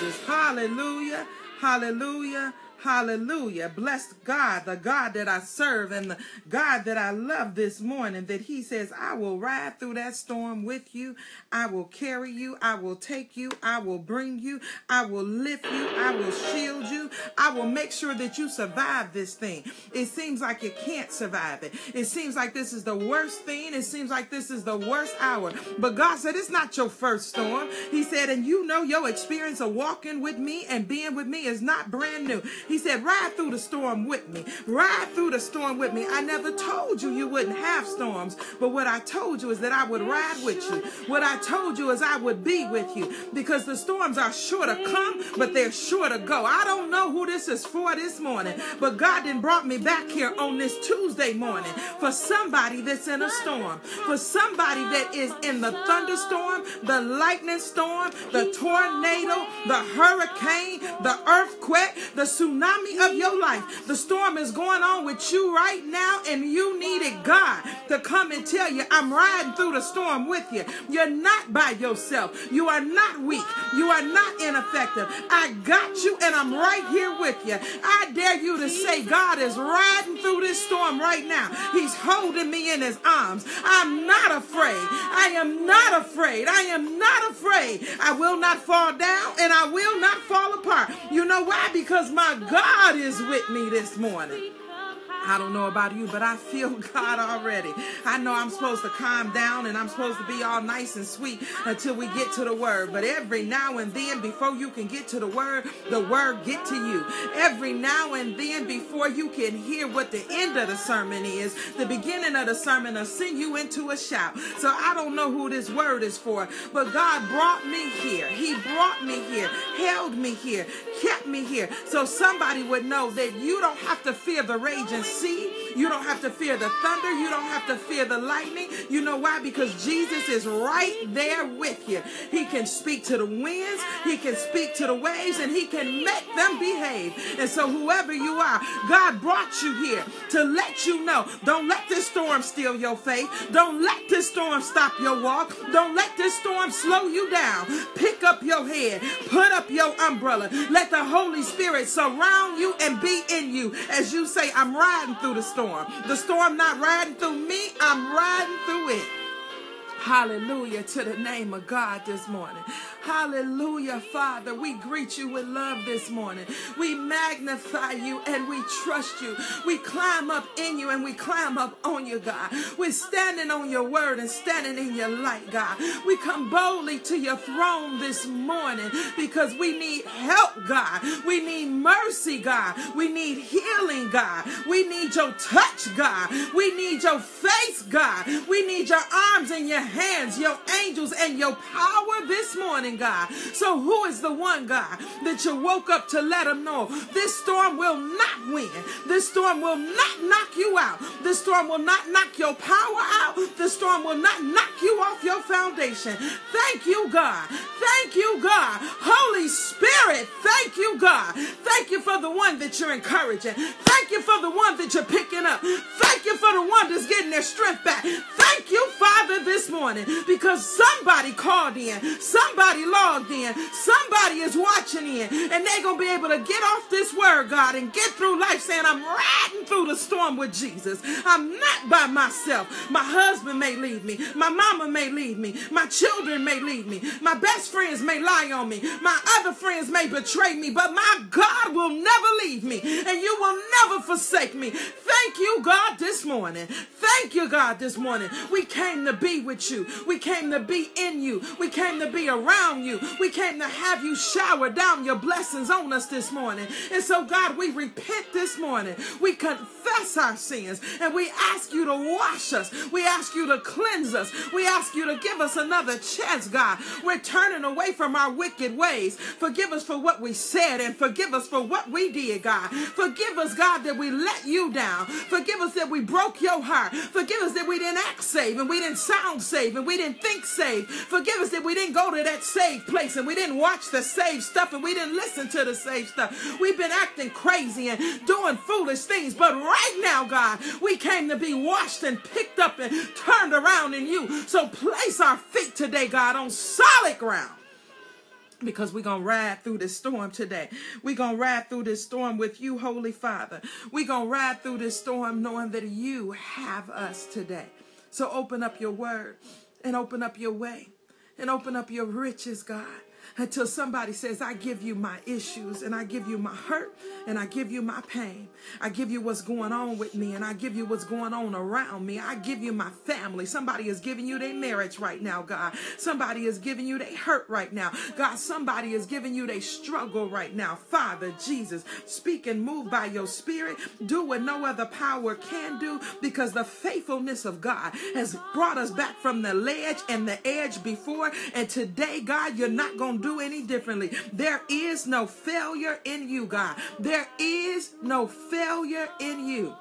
Jesus. Hallelujah. Hallelujah. Hallelujah. Bless God, the God that I serve and the God that I love this morning, that he says, I will ride through that storm with you. I will carry you. I will take you. I will bring you. I will lift you. I will shield you. I will make sure that you survive this thing. It seems like you can't survive it. It seems like this is the worst thing. It seems like this is the worst hour. But God said, it's not your first storm. He said, and you know your experience of walking with me and being with me is not brand new. He said, ride through the storm with me. Ride through the storm with me. I never told you wouldn't have storms, but what I told you is that I would ride with you. What I told you is I would be with you, because the storms are sure to come, but they're sure to go. I don't know who this is for this morning, but God done brought me back here on this Tuesday morning for somebody that's in a storm, for somebody that is in the thunderstorm, the lightning storm, the tornado, the hurricane, the earthquake, the tsunami of your life. The storm is going on with you right now, and you needed God to come and tell you, I'm riding through the storm with you. You're not by yourself. You are not weak. You are not ineffective. I got you, and I'm right here with you. I dare you to say, God is riding through this storm right now. He's holding me in his arms. I'm not afraid. I am not afraid. I am not afraid. I will not fall down, and I will not fall apart. You know why? Because my God is with me this morning. I don't know about you, but I feel God already. I know I'm supposed to calm down and I'm supposed to be all nice and sweet until we get to the word. But every now and then, before you can get to the word get to you. Every now and then, before you can hear what the end of the sermon is, the beginning of the sermon will send you into a shout. So I don't know who this word is for, but God brought me here. He brought me here, held me here, kept me here. So somebody would know that you don't have to fear the raging sea. You don't have to fear the thunder. You don't have to fear the lightning. You know why? Because Jesus is right there with you. He can speak to the winds. He can speak to the waves, and he can make them behave. And so whoever you are, God brought you here to let you know, don't let this storm steal your faith. Don't let this storm stop your walk. Don't let this storm slow you down. Pick up your head. Put up your umbrella. Let the Holy Spirit surround you and be in you as you say, I'm riding through the storm. The storm not riding through me, I'm riding through it. Hallelujah to the name of God this morning. Hallelujah, Father. We greet you with love this morning. We magnify you and we trust you. We climb up in you and we climb up on you, God. We're standing on your word and standing in your light, God. We come boldly to your throne this morning because we need help, God. We need mercy, God. We need healing, God. We need your touch, God. We need your face, God. We need your arms and your hands, your angels and your power this morning, God. So who is the one, God, that you woke up to let them know this storm will not win? This storm will not knock you out. This storm will not knock your power out. This storm will not knock you off your foundation. Thank you, God. Thank you, God. Holy Spirit, thank you, God. Thank you for the one that you're encouraging. Thank you for the one that you're picking up. Thank you for the one that's getting their strength back. Thank you, Father, this morning, because somebody called in, somebody logged in, somebody is watching in, and they're going to be able to get off this word, God, and get through life saying, I'm riding through the storm with Jesus. I'm not by myself. My husband may leave me. My mama may leave me. My children may leave me. My best friends may lie on me. My other friends may betray me, but my God will never leave me, and you will never forsake me. Thank you, God, this morning. Thank you, God, this morning. We came to be with you. We came to be in you. We came to be around you. We came to have you shower down your blessings on us this morning. And so, God, we repent this morning. We confess our sins, and we ask you to wash us. We ask you to cleanse us. We ask you to give us another chance, God. We're turning away from our wicked ways. Forgive us for what we said, and forgive us for what we did, God. Forgive us, God, that we let you down. Forgive us that we broke your heart. Forgive us that we didn't act saved, and we didn't sound saved, and we didn't think saved. Forgive us that we didn't go to that saved place, and we didn't watch the saved stuff, and we didn't listen to the saved stuff. We've been acting crazy and doing foolish things, but right now, God, we came to be washed and picked up and turned around in you. So place our feet today, God, on solid ground. because we're going to ride through this storm today. We're going to ride through this storm with you, Holy Father. We're going to ride through this storm knowing that you have us today. So open up your word and open up your way and open up your riches, God. Until somebody says, I give you my issues and I give you my hurt and I give you my pain. I give you what's going on with me and I give you what's going on around me. I give you my family. Somebody is giving you their marriage right now, God. Somebody is giving you their hurt right now. God, somebody is giving you their struggle right now. Father, Jesus, speak and move by your spirit. Do what no other power can do, because the faithfulness of God has brought us back from the ledge and the edge before. And today, God, you're not going to do any differently. There is no failure in you, God. There is no failure in you.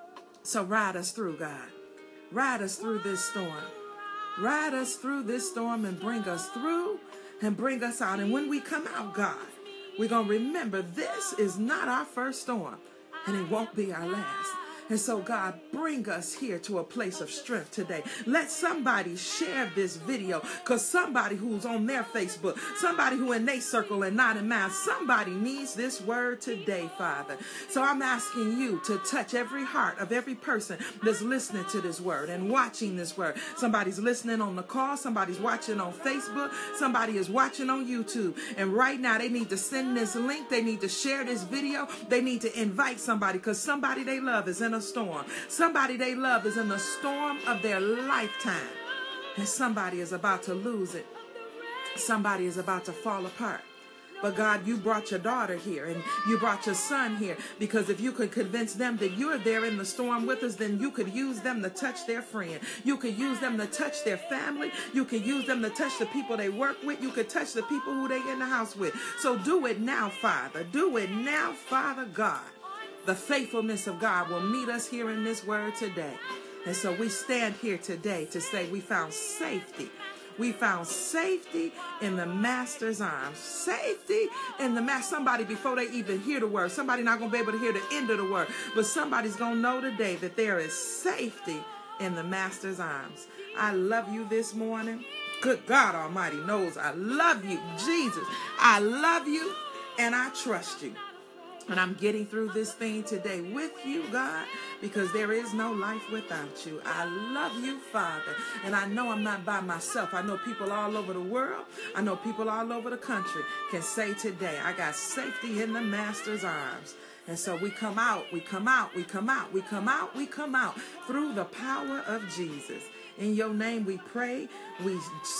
So ride us through, God. Ride us through this storm. Ride us through this storm and bring us through and bring us out. And when we come out, God, we're going to remember this is not our first storm and it won't be our last. And so, God, bring us here to a place of strength today. Let somebody share this video, because somebody who's on their Facebook, somebody who in their circle and not in mine, somebody needs this word today, Father. So I'm asking you to touch every heart of every person that's listening to this word and watching this word. Somebody's listening on the call. Somebody's watching on Facebook. Somebody is watching on YouTube. And right now they need to send this link. They need to share this video. They need to invite somebody, because somebody they love is in a storm. Somebody they love is in the storm of their lifetime. And somebody is about to lose it. Somebody is about to fall apart. But God, you brought your daughter here and you brought your son here, because if you could convince them that you're there in the storm with us, then you could use them to touch their friend. You could use them to touch their family. You could use them to touch the people they work with. You could touch the people who they in the house with. So do it now, Father. Do it now, Father God. The faithfulness of God will meet us here in this word today. And so we stand here today to say we found safety. We found safety in the Master's arms. Safety in the Master. Somebody, before they even hear the word, somebody not going to be able to hear the end of the word, but somebody's going to know today that there is safety in the Master's arms. I love you this morning. Good God Almighty knows I love you, Jesus. I love you and I trust you. And I'm getting through this thing today with you, God, because there is no life without you. I love you, Father. And I know I'm not by myself. I know people all over the world, I know people all over the country can say today, I got safety in the Master's arms. And so we come out, we come out, we come out, we come out, we come out through the power of Jesus. In your name we pray, we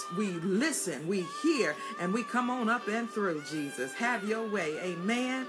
listen, we hear, and we come on up and through, Jesus. Have your way. Amen.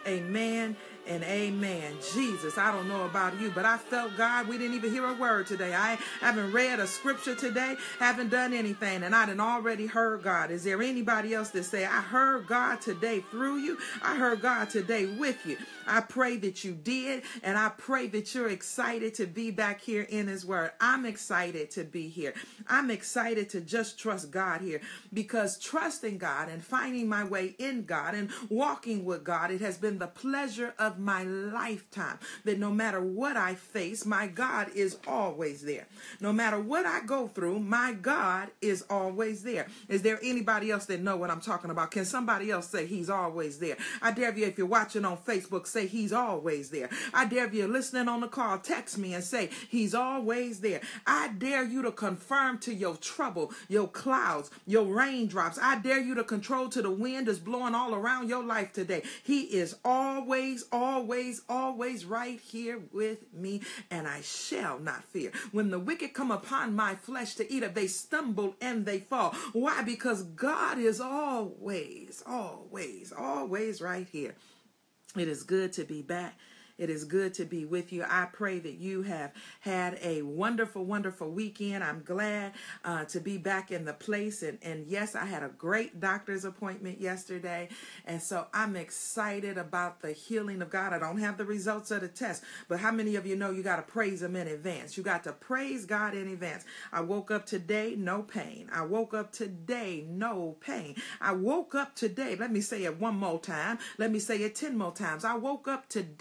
Amen and amen. Jesus, I don't know about you, but I felt God. We didn't even hear a word today. I haven't read a scripture today, haven't done anything, and I done already heard God. Is there anybody else that say, I heard God today through you? I heard God today with you. I pray that you did, and I pray that you're excited to be back here in his word. I'm excited to be here. I'm excited to just trust God here, because trusting God and finding my way in God and walking with God, it has been the pleasure of my lifetime, that no matter what I face, my God is always there. No matter what I go through, my God is always there. Is there anybody else that know what I'm talking about? Can somebody else say he's always there? I dare you, if you're watching on Facebook, say he's always there. I dare you, listening on the call, text me and say he's always there. I dare you to confirm to your trouble, your clouds, your raindrops. I dare you to control to the wind that's blowing all around your life today. He is always right here with me, and I shall not fear. When the wicked come upon my flesh to eat it, they stumble and they fall. Why? Because God is always right here. It is good to be back. It is good to be with you. I pray that you have had a wonderful, wonderful weekend. I'm glad to be back in the place. And yes, I had a great doctor's appointment yesterday. And so I'm excited about the healing of God. I don't have the results of the test, but how many of you know you got to praise him in advance? You got to praise God in advance. I woke up today, no pain. I woke up today, no pain. I woke up today. Let me say it one more time. Let me say it 10 more times. I woke up today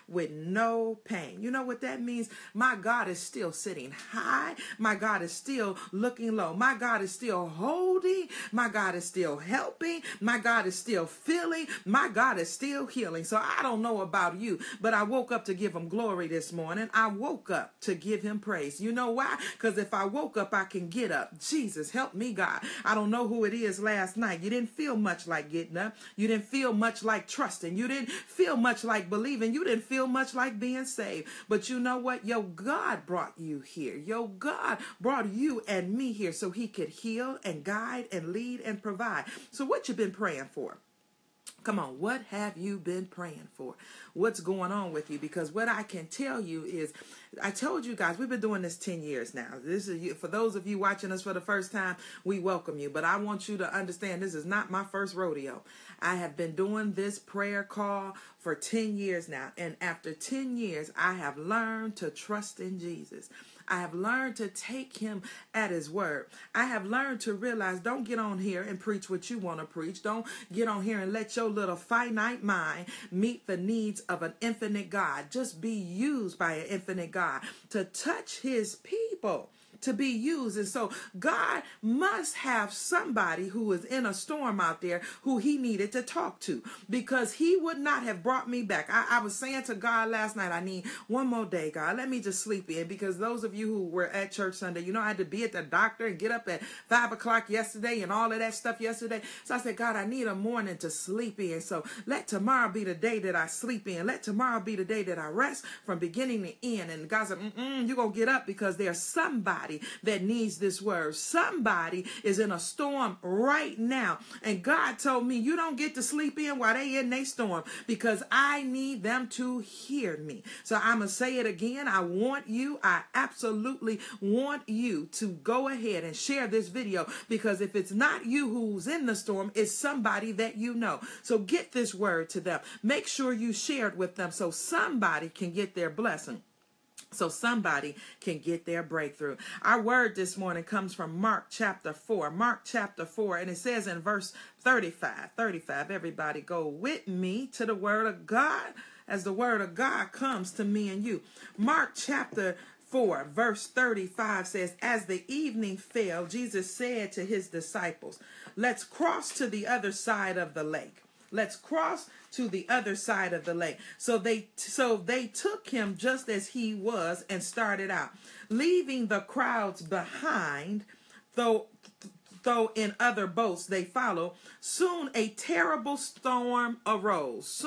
with no pain. You know what that means? My God is still sitting high. My God is still looking low. My God is still holding. My God is still helping. My God is still filling. My God is still healing. So I don't know about you, but I woke up to give him glory this morning. I woke up to give him praise. You know why? Because if I woke up, I can get up. Jesus, help me, God. I don't know who it is last night. You didn't feel much like getting up. You didn't feel much like trusting. You didn't feel much like believing. You didn't feel much like being saved. But you know what? Your God brought you here. Your God brought you and me here so he could heal and guide and lead and provide. So what you been praying for? Come on, what have you been praying for? What's going on with you? Because what I can tell you is, I told you guys, we've been doing this 10 years now. This is, for those of you watching us for the first time, we welcome you. But I want you to understand this is not my first rodeo. I have been doing this prayer call for 10 years now. And after 10 years, I have learned to trust in Jesus. I have learned to take him at his word. I have learned to realize, don't get on here and preach what you want to preach. Don't get on here and let your little finite mind meet the needs of an infinite God. Just be used by an infinite God to touch his people, to be used. And so God must have somebody who is in a storm out there who he needed to talk to, because he would not have brought me back. I was saying to God last night, I need one more day, God. Let me just sleep in, because those of you who were at church Sunday, you know, I had to be at the doctor and get up at 5 o'clock yesterday and all of that stuff yesterday. So I said, God, I need a morning to sleep in. So let tomorrow be the day that I sleep in. Let tomorrow be the day that I rest from beginning to end. And God said, you're going to get up, because there's somebody that needs this word. Somebody is in a storm right now. And God told me, you don't get to sleep in while they in their storm, because I need them to hear me. So I'm going to say it again. I absolutely want you to go ahead and share this video, because if it's not you who's in the storm, it's somebody that you know. So get this word to them. Make sure you share it with them so somebody can get their blessing, so somebody can get their breakthrough. Our word this morning comes from Mark chapter 4. Mark chapter 4, and it says in verse 35. Everybody go with me to the word of God as the word of God comes to me and you. Mark chapter 4, verse 35 says, as the evening fell, Jesus said to his disciples, let's cross to the other side of the lake. Let's cross to the other side of the lake. So they took him just as he was and started out, leaving the crowds behind, though in other boats they followed. Soon a terrible storm arose.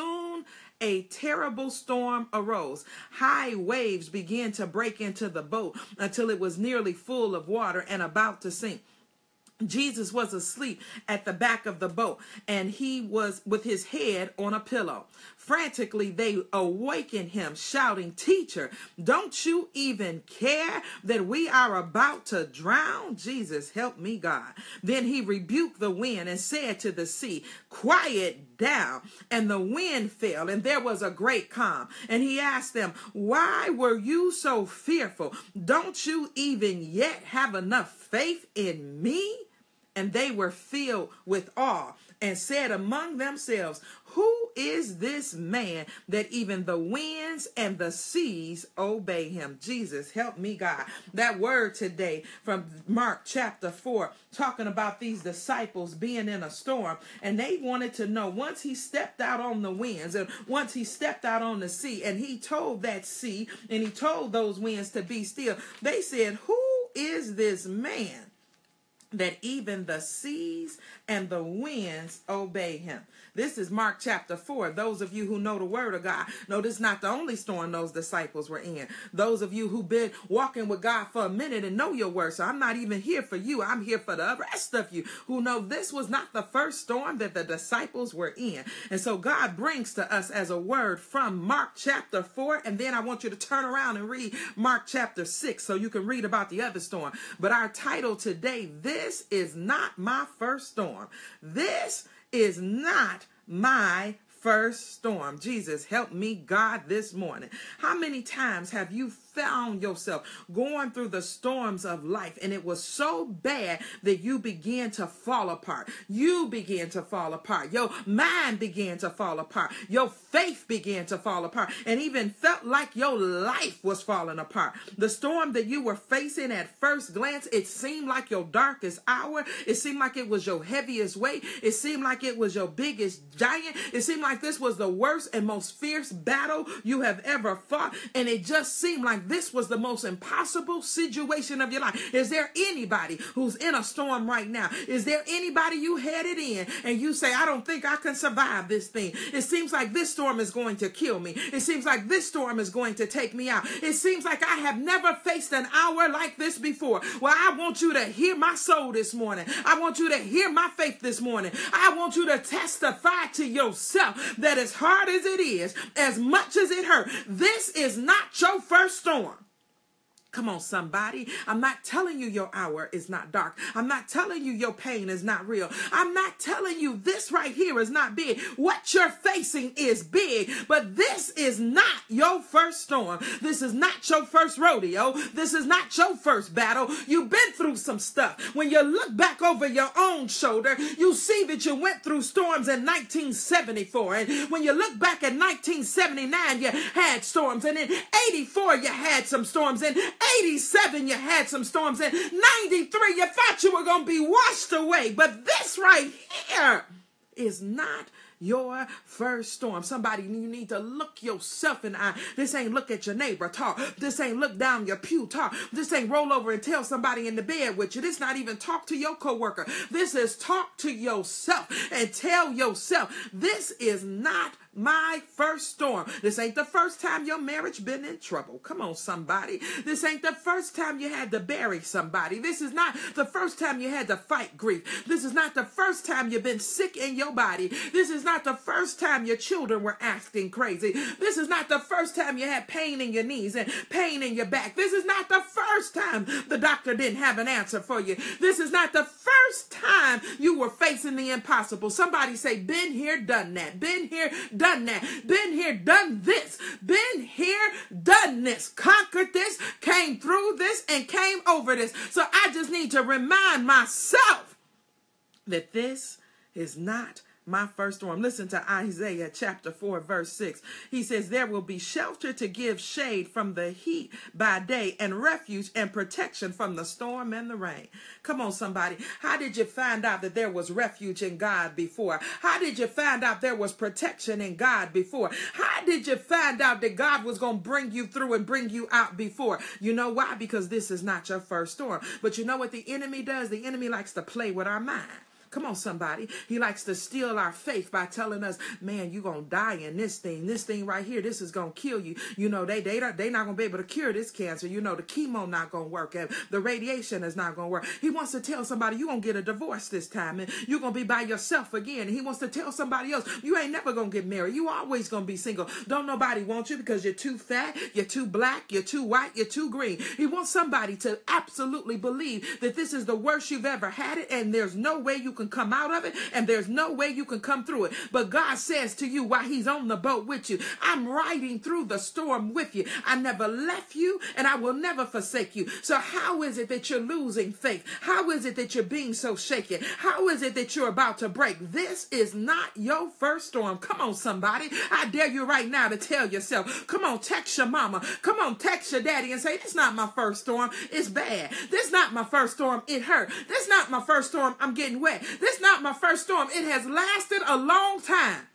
High waves began to break into the boat until it was nearly full of water and about to sink. Jesus was asleep at the back of the boat, and he was with his head on a pillow. Frantically, they awakened him, shouting, "Teacher, don't you even care that we are about to drown?" Jesus, help me, God. Then he rebuked the wind and said to the sea, "Quiet down." And the wind fell, and there was a great calm. And he asked them, "Why were you so fearful? Don't you even yet have enough faith in me?" And they were filled with awe and said among themselves, "Who is this man that even the winds and the seas obey him?" Jesus, help me, God. That word today from Mark chapter 4, talking about these disciples being in a storm. And they wanted to know, once he stepped out on the winds and once he stepped out on the sea and he told that sea and he told those winds to be still, they said, "Who is this man that even the seas and the winds obey him?" This is Mark chapter 4. Those of you who know the word of God know this is not the only storm those disciples were in. Those of you who've been walking with God for a minute and know your word. So I'm not even here for you. I'm here for the rest of you who know this was not the first storm that the disciples were in. And so God brings to us as a word from Mark chapter 4. And then I want you to turn around and read Mark chapter 6 so you can read about the other storm. But our title today, this is not my first storm. This is not my first storm. Jesus, help me, God, this morning. How many times have you found yourself going through the storms of life, and it was so bad that you began to fall apart. You began to fall apart. Your mind began to fall apart. Your faith began to fall apart, and even felt like your life was falling apart. The storm that you were facing at first glance, it seemed like your darkest hour. It seemed like it was your heaviest weight. It seemed like it was your biggest giant. It seemed like this was the worst and most fierce battle you have ever fought. And it just seemed like this was the most impossible situation of your life. Is there anybody who's in a storm right now? Is there anybody you headed in and you say, I don't think I can survive this thing? It seems like this storm is going to kill me. It seems like this storm is going to take me out. It seems like I have never faced an hour like this before. Well, I want you to hear my soul this morning. I want you to hear my faith this morning. I want you to testify to yourself that as hard as it is, as much as it hurt, this is not your first storm. Come on, somebody. I'm not telling you your hour is not dark. I'm not telling you your pain is not real. I'm not telling you this right here is not big. What you're facing is big, but this is not your first storm. This is not your first rodeo. This is not your first battle. You've been through some stuff. When you look back over your own shoulder, you see that you went through storms in 1974. And when you look back at 1979, you had storms. And in 84, you had some storms. And 87, you had some storms. In 93, you thought you were going to be washed away. But this right here is not your first storm. Somebody, you need to look yourself in the eye. This ain't look at your neighbor talk. This ain't look down your pew talk. This ain't roll over and tell somebody in the bed with you. This not even talk to your coworker. This is talk to yourself and tell yourself, this is not my first storm. This ain't the first time your marriage been in trouble. Come on, somebody. This ain't the first time you had to bury somebody. This is not the first time you had to fight grief. This is not the first time you've been sick in your body. This is not the first time your children were acting crazy. This is not the first time you had pain in your knees and pain in your back. This is not the first time the doctor didn't have an answer for you. This is not the first time you were facing the impossible. Somebody say, been here, done that. Been here, done that. Been here, done this. Been here, done this. Conquered this, came through this, and came over this. So I just need to remind myself that this is not my first storm. Listen to Isaiah chapter 4, verse 6. He says, there will be shelter to give shade from the heat by day and refuge and protection from the storm and the rain. Come on, somebody. How did you find out that there was refuge in God before? How did you find out there was protection in God before? How did you find out that God was going to bring you through and bring you out before? You know why? Because this is not your first storm. But you know what the enemy does? The enemy likes to play with our mind. Come on, somebody. He likes to steal our faith by telling us, man, you're going to die in this thing right here. This is going to kill you. You know, they not going to be able to cure this cancer. You know, the chemo not going to work. And the radiation is not going to work. He wants to tell somebody you're going to get a divorce this time and you're going to be by yourself again. And he wants to tell somebody else you ain't never going to get married. You always going to be single. Don't nobody want you because you're too fat, you're too black, you're too white, you're too green. He wants somebody to absolutely believe that this is the worst you've ever had it and there's no way you can come out of it and there's no way you can come through it. But God says to you while he's on the boat with you, I'm riding through the storm with you. I never left you and I will never forsake you. So how is it that you're losing faith? How is it that you're being so shaken? How is it that you're about to break? This is not your first storm. Come on, somebody. I dare you right now to tell yourself, come on, text your mama. Come on, text your daddy and say, this is not my first storm. It's bad. This is not my first storm. It hurt. This is not my first storm. I'm getting wet. This is not my first storm. It has lasted a long time.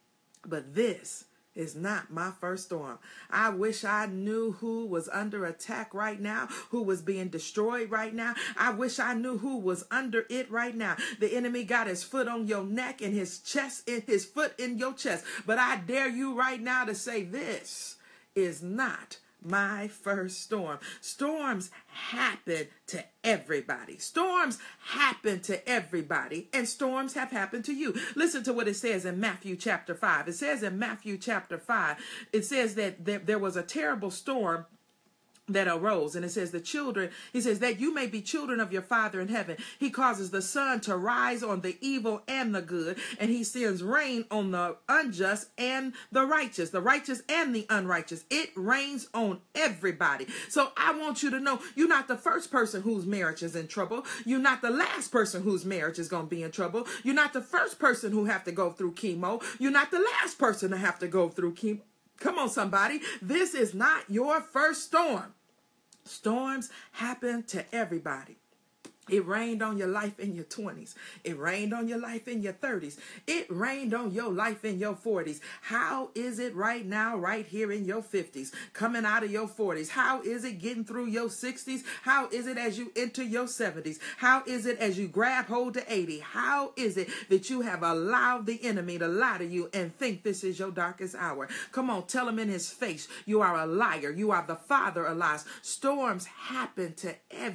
But this is not my first storm. I wish I knew who was under attack right now, who was being destroyed right now. I wish I knew who was under it right now. The enemy got his foot on your neck and his chest, and his foot in your chest. But I dare you right now to say this is not my first storm. Storms happen to everybody. Storms happen to everybody, and storms have happened to you. Listen to what it says in Matthew chapter 5. It says in Matthew chapter 5, it says that there was a terrible storm that arose. And it says he says that you may be children of your Father in heaven. He causes the sun to rise on the evil and the good, and he sends rain on the unjust and the righteous and the unrighteous. It rains on everybody. So I want you to know, you're not the first person whose marriage is in trouble. You're not the last person whose marriage is going to be in trouble. You're not the first person who have to go through chemo. You're not the last person to have to go through chemo. Come on, somebody. This is not your first storm. Storms happen to everybody. It rained on your life in your 20s. It rained on your life in your 30s. It rained on your life in your 40s. How is it right now, right here in your 50s, coming out of your 40s? How is it getting through your 60s? How is it as you enter your 70s? How is it as you grab hold to 80? How is it that you have allowed the enemy to lie to you and think this is your darkest hour? Come on, tell him in his face, you are a liar. You are the father of lies. Storms happen to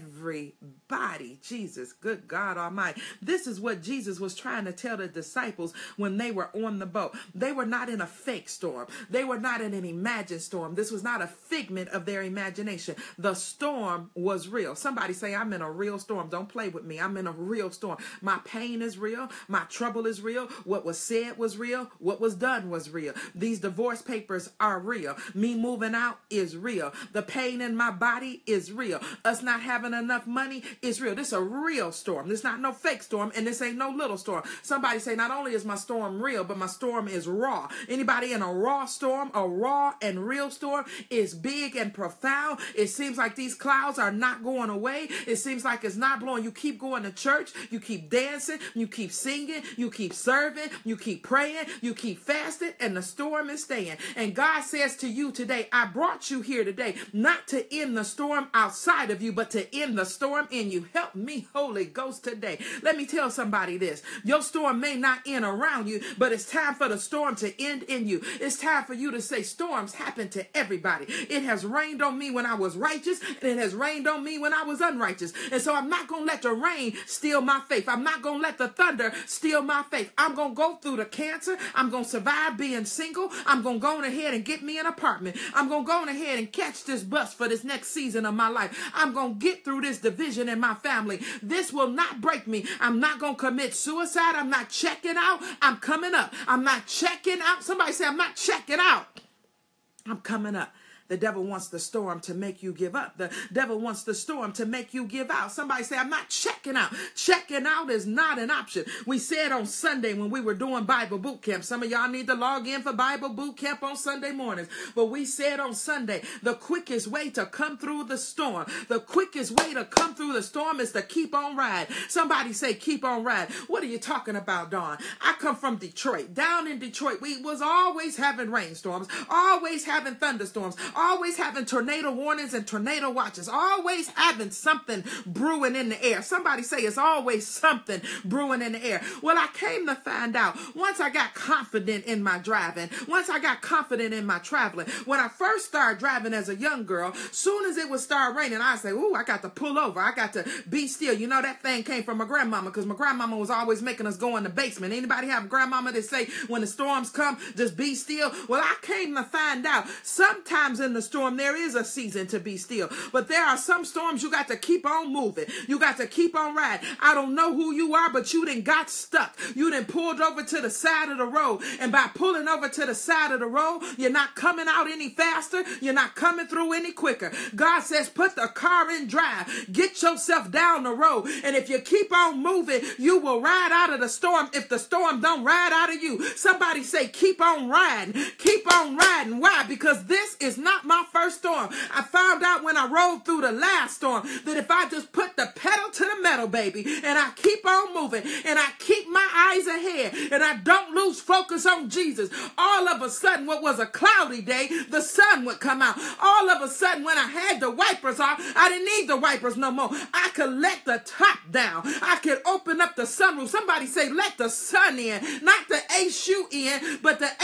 everybody. Jesus, good God Almighty. This is what Jesus was trying to tell the disciples when they were on the boat. They were not in a fake storm. They were not in an imagined storm. This was not a figment of their imagination. The storm was real. Somebody say, I'm in a real storm. Don't play with me. I'm in a real storm. My pain is real. My trouble is real. What was said was real. What was done was real. These divorce papers are real. Me moving out is real. The pain in my body is real. Us not having enough money is real. This is a real storm. This not no fake storm, and this ain't no little storm. Somebody say, not only is my storm real, but my storm is raw. Anybody in a raw storm? A raw and real storm is big and profound. It seems like these clouds are not going away. It seems like it's not blowing. You keep going to church. You keep dancing. You keep singing. You keep serving. You keep praying. You keep fasting, and the storm is staying. And God says to you today, I brought you here today not to end the storm outside of you, but to end the storm in you. Help me, Holy Ghost, today. Let me tell somebody this. Your storm may not end around you, but it's time for the storm to end in you. It's time for you to say, storms happen to everybody. It has rained on me when I was righteous, and it has rained on me when I was unrighteous. And so I'm not going to let the rain steal my faith. I'm not going to let the thunder steal my faith. I'm going to go through the cancer. I'm going to survive being single. I'm going to go on ahead and get me an apartment. I'm going to go on ahead and catch this bus for this next season of my life. I'm going to get through this division in my family. This will not break me. I'm not going to commit suicide. I'm not checking out. I'm coming up. I'm not checking out. Somebody say, I'm not checking out. I'm coming up. The devil wants the storm to make you give up. The devil wants the storm to make you give out. Somebody say, I'm not checking out. Checking out is not an option. We said on Sunday when we were doing Bible boot camp, some of y'all need to log in for Bible boot camp on Sunday mornings. But we said on Sunday, the quickest way to come through the storm, the quickest way to come through the storm is to keep on riding. Somebody say, keep on riding. What are you talking about, Dawn? I come from Detroit. Down in Detroit, we was always having rainstorms, always having thunderstorms, always having tornado warnings and tornado watches, always having something brewing in the air. Somebody say it's always something brewing in the air. Well, I came to find out once I got confident in my driving, once I got confident in my traveling, when I first started driving as a young girl, soon as it would start raining, I say, ooh, I got to pull over. I got to be still. You know, that thing came from my grandmama because my grandmama was always making us go in the basement. Anybody have a grandmama that say when the storms come, just be still? Well, I came to find out sometimes in the storm there is a season to be still, but there are some storms you got to keep on moving. You got to keep on riding. I don't know who you are, but you done got stuck. You done pulled over to the side of the road, and by pulling over to the side of the road, you're not coming out any faster. You're not coming through any quicker. God says put the car in drive. Get yourself down the road, and if you keep on moving, you will ride out of the storm if the storm don't ride out of you. Somebody say keep on riding. Keep on riding. Why? Because this is not my first storm. I found out when I rode through the last storm that if I just put the pedal to the metal, baby, and I keep on moving and I keep my eyes ahead and I don't lose focus on Jesus, all of a sudden what was a cloudy day, the sun would come out. All of a sudden when I had the wipers off, I didn't need the wipers no more. I could let the top down. I could open up the sunroof. Somebody say let the sun in, not the S-U-N, but the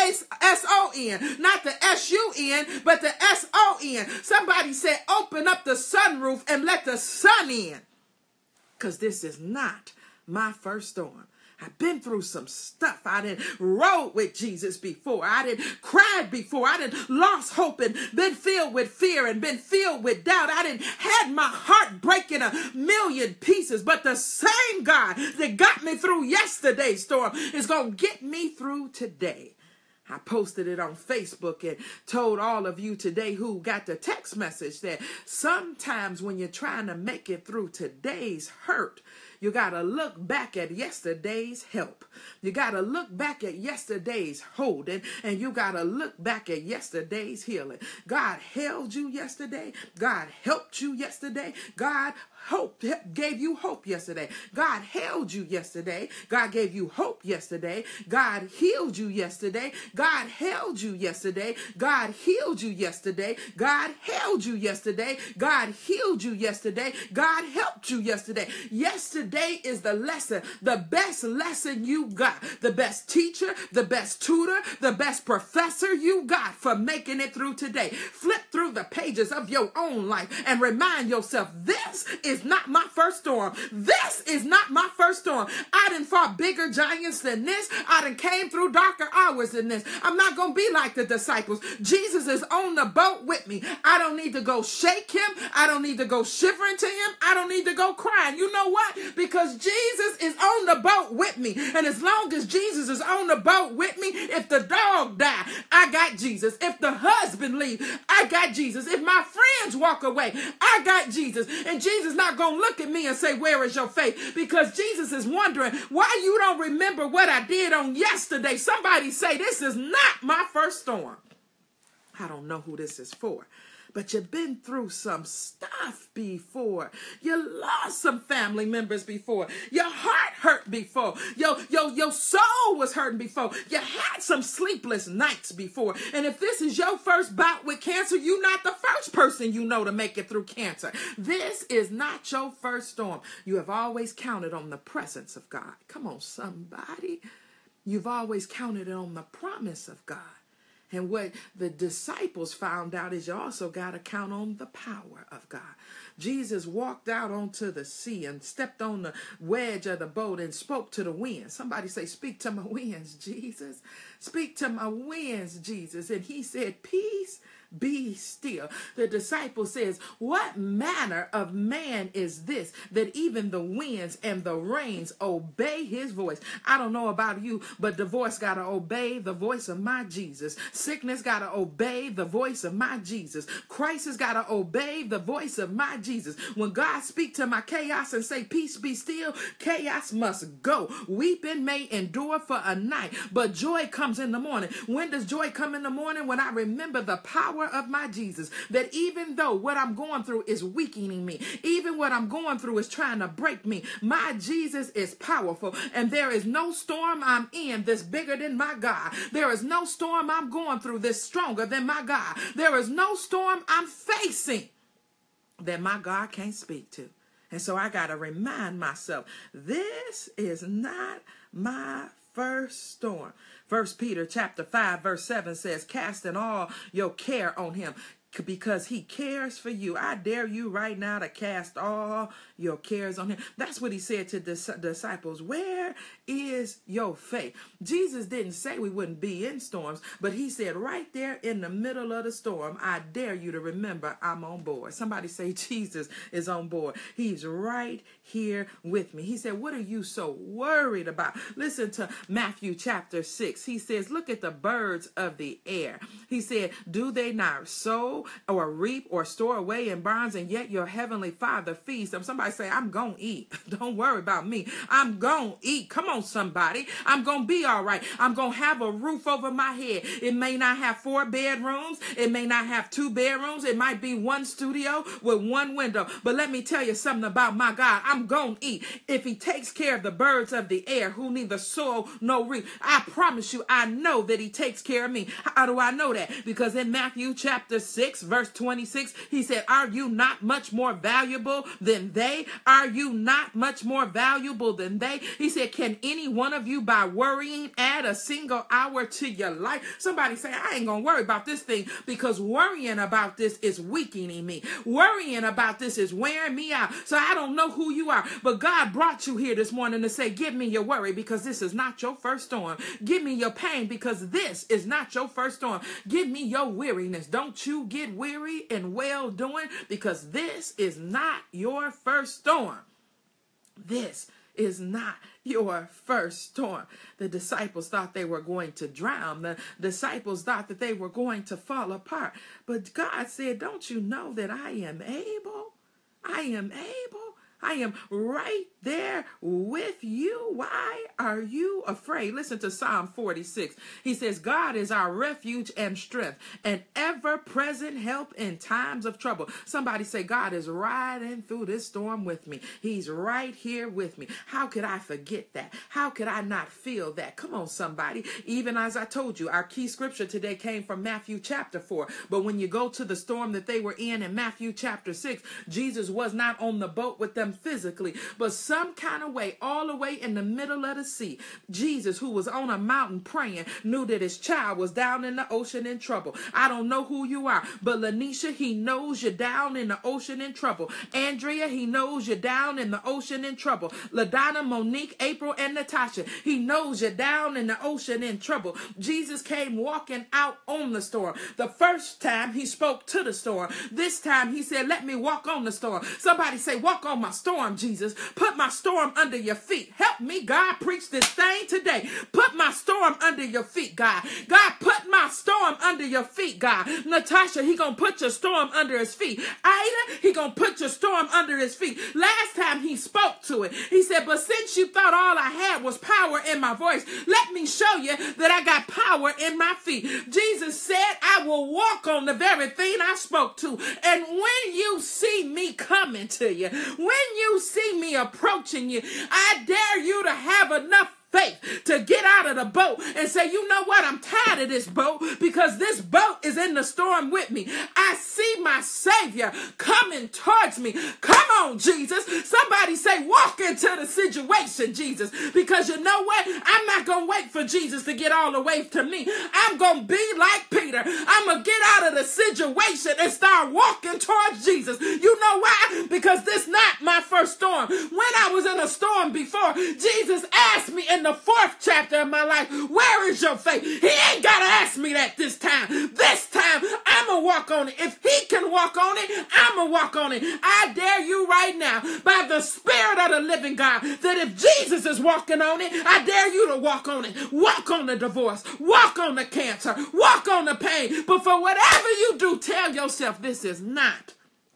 S-O-N, not the S-U-N, but the S-O-N. Somebody said, open up the sunroof and let the sun in. Because this is not my first storm. I've been through some stuff. I done rode with Jesus before. I done cried before. I done lost hope and been filled with fear and been filled with doubt. I done had my heart break in a million pieces. But the same God that got me through yesterday's storm is going to get me through today. I posted it on Facebook and told all of you today who got the text message that sometimes when you're trying to make it through today's hurt, you got to look back at yesterday's help. You got to look back at yesterday's holding, and you got to look back at yesterday's healing. God held you yesterday. God helped you yesterday. God gave you hope yesterday. God held you yesterday. God gave you hope yesterday. God healed you yesterday. God held you yesterday. God healed you yesterday. God held you yesterday. God healed you yesterday. God helped you yesterday. Yesterday is the lesson, the best lesson you got, the best teacher, the best tutor, the best professor you got for making it through today. Flip through the pages of your own life and remind yourself, this is not my first storm. This is not my first storm. I done fought bigger giants than this. I done came through darker hours than this. I'm not going to be like the disciples. Jesus is on the boat with me. I don't need to go shake him. I don't need to go shivering to him. I don't need to go crying. You know what? Because Jesus is on the boat with me. And as long as Jesus is on the boat with me, if the dog die, I got Jesus. If the husband leave, I got Jesus. If my friends walk away, I got Jesus. And Jesus not going to look at me and say, where is your faith? Because Jesus is wondering why you don't remember what I did on yesterday. Somebody say, this is not my first storm. I don't know who this is for. But you've been through some stuff before. You lost some family members before. Your heart hurt before. Your soul was hurting before. You had some sleepless nights before. And if this is your first bout with cancer, you're not the first person you know to make it through cancer. This is not your first storm. You have always counted on the presence of God. Come on, somebody. You've always counted on the promise of God. And what the disciples found out is you also got to count on the power of God. Jesus walked out onto the sea and stepped on the wedge of the boat and spoke to the wind. Somebody say, speak to my winds, Jesus. Speak to my winds, Jesus. And he said, peace, be still. The disciple says, what manner of man is this that even the winds and the rains obey his voice? I don't know about you, but divorce got to obey the voice of my Jesus. Sickness got to obey the voice of my Jesus. Crisis got to obey the voice of my Jesus. When God speak to my chaos and say, peace be still, chaos must go. Weeping may endure for a night, but joy comes in the morning. When does joy come in the morning? When I remember the power of my Jesus, that even though what I'm going through is weakening me, even what I'm going through is trying to break me, my Jesus is powerful, and there is no storm I'm in that's bigger than my God. There is no storm I'm going through that's stronger than my God. There is no storm I'm facing that my God can't speak to. And so I got to remind myself, this is not my first storm. 1 Peter chapter 5 verse 7 says, casting all your care on him because he cares for you. I dare you right now to cast all your cares on him. That's what he said to the disciples. Where is your faith? Jesus didn't say we wouldn't be in storms, but he said right there in the middle of the storm, I dare you to remember I'm on board. Somebody say Jesus is on board. He's right here with me. He said, what are you so worried about? Listen to Matthew chapter 6. He says, look at the birds of the air. He said, do they not sow or reap or store away in barns, and yet your heavenly Father feeds them? Somebody say, I'm going to eat. Don't worry about me. I'm going to eat. Come on, somebody. I'm going to be all right. I'm going to have a roof over my head. It may not have 4 bedrooms. It may not have 2 bedrooms. It might be 1 studio with 1 window. But let me tell you something about my God. I'm going to eat. If he takes care of the birds of the air who neither sow nor reap, I promise you, I know that he takes care of me. How do I know that? Because in Matthew chapter 6, 6, verse 26, he said, are you not much more valuable than they? Are you not much more valuable than they? He said, can any one of you by worrying add a single hour to your life? Somebody say, I ain't gonna worry about this thing because worrying about this is weakening me. Worrying about this is wearing me out. So I don't know who you are, but God brought you here this morning to say, give me your worry because this is not your first storm. Give me your pain because this is not your first storm. Give me your weariness. Don't you get weary in well doing because this is not your first storm. This is not your first storm. The disciples thought they were going to drown. The disciples thought that they were going to fall apart. But God said, don't you know that I am able? I am able. I am right there with you. Why are you afraid? Listen to Psalm 46. He says, God is our refuge and strength, an ever-present help in times of trouble. Somebody say, God is riding through this storm with me. He's right here with me. How could I forget that? How could I not feel that? Come on, somebody. Even as I told you, our key scripture today came from Matthew chapter 4. But when you go to the storm that they were in Matthew chapter 6, Jesus was not on the boat with them physically, but some kind of way, all the way in the middle of the sea, Jesus, who was on a mountain praying, knew that his child was down in the ocean in trouble. I don't know who you are, but Lanisha, he knows you're down in the ocean in trouble. Andrea, he knows you're down in the ocean in trouble. LaDonna, Monique, April, and Natasha, he knows you're down in the ocean in trouble. Jesus came walking out on the storm. The first time he spoke to the storm. This time he said, let me walk on the storm. Somebody say, walk on my storm, Jesus. Put my storm under your feet. Help me, God, preach this thing today. Put my storm under your feet, God. God, put my storm under your feet, God. Natasha, he gonna put your storm under his feet. Ida, he gonna put your storm under his feet. Last time he spoke to it, he said, but since you thought all I had was power in my voice, let me show you that I got power in my feet. Jesus said, I will walk on the very thing I spoke to. And when you see me coming to you, when you see me approaching you, I dare you to have enough faith to get out of the boat and say, you know what, I'm tired of this boat because this boat is in the storm with me. I see my Savior coming towards me. Come on, Jesus. Somebody say, walk into the situation, Jesus, because you know what? I'm not going to wait for Jesus to get all the way to me. I'm going to be like Peter. I'm going to get out of the situation and start walking towards Jesus. You know why? Because this not my first storm. When I was in a storm before, Jesus asked me in the 4th chapter of my life, where is your faith? He ain't got to ask me that this time. This time, I'm going to walk on it. If he can walk on it, I'm going to walk on it. I dare you right now, by the Spirit of the living God, that if Jesus is walking on it, I dare you to walk on it. Walk on the divorce. Walk on the cancer. Walk on the pain. But for whatever you do, tell yourself, this is not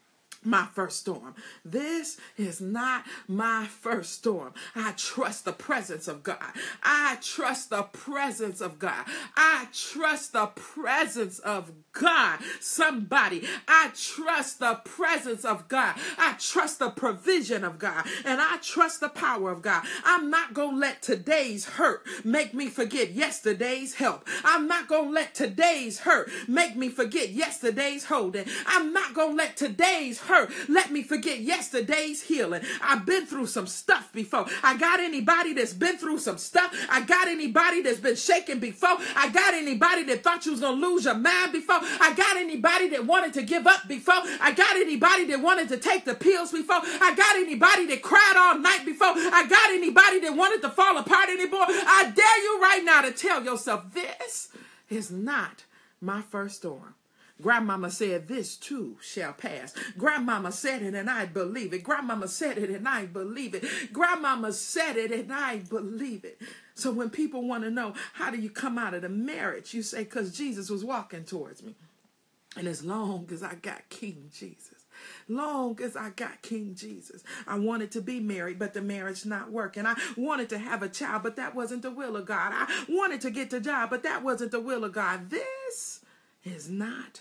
my first storm. This is not my first storm. I trust the presence of God. I trust the presence of God. I trust the presence of God. Somebody, I trust the presence of God. I trust the provision of God. And I trust the power of God. I'm not going to let today's hurt make me forget yesterday's help. I'm not going to let today's hurt make me forget yesterday's holding. I'm not going to let today's hurt let me forget yesterday's healing. I've been through some stuff before. I got anybody that's been through some stuff? I got anybody that's been shaken before? I got anybody that thought you was going to lose your mind before? I got anybody that wanted to give up before? I got anybody that wanted to take the pills before? I got anybody that cried all night before? I got anybody that wanted to fall apart anymore? I dare you right now to tell yourself, this is not my first storm. Grandmama said, this too shall pass. Grandmama said it and I believe it. Grandmama said it and I believe it. Grandmama said it and I believe it. So when people want to know, how do you come out of the marriage? You say, because Jesus was walking towards me. And as long as I got King Jesus, long as I got King Jesus, I wanted to be married, but the marriage not working. I wanted to have a child, but that wasn't the will of God. I wanted to get the job, but that wasn't the will of God. This is not